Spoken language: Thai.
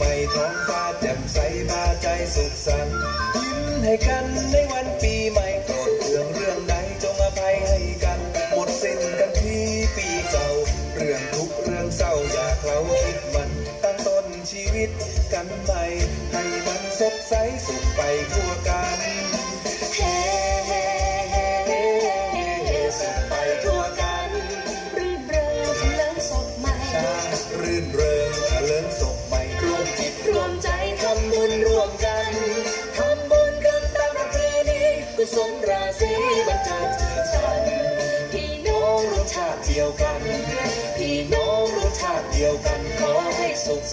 ม่ท้องฟ้าแจ่มใสพาใจสุขสันต์ยิ้มให้กันในวันปีใหม่โกรธเรื่องใดจงอภัยให้กันหมดสิ้นกันที่ปีเก่าเรื่องทุกข์เรื่องเศร้าอย่าเคล้าคิดมันตั้งต้นชีวิตกันใหม่ให้มันสดใสสุขไปทั่วกันเฮ้สุขไปทั่วกันรื่นเริงเถลิงศพใหม่รื่นเริงเถลิงศพใหม่รวมจิตรวมใจทำบุญร่วมกันทำบุญกันตามประเพณีกุศลราศีบันเทิงฉันพี่น้องรสชาติเดียวกันพี่น้องรสชาติเดียวกันขอให้สุข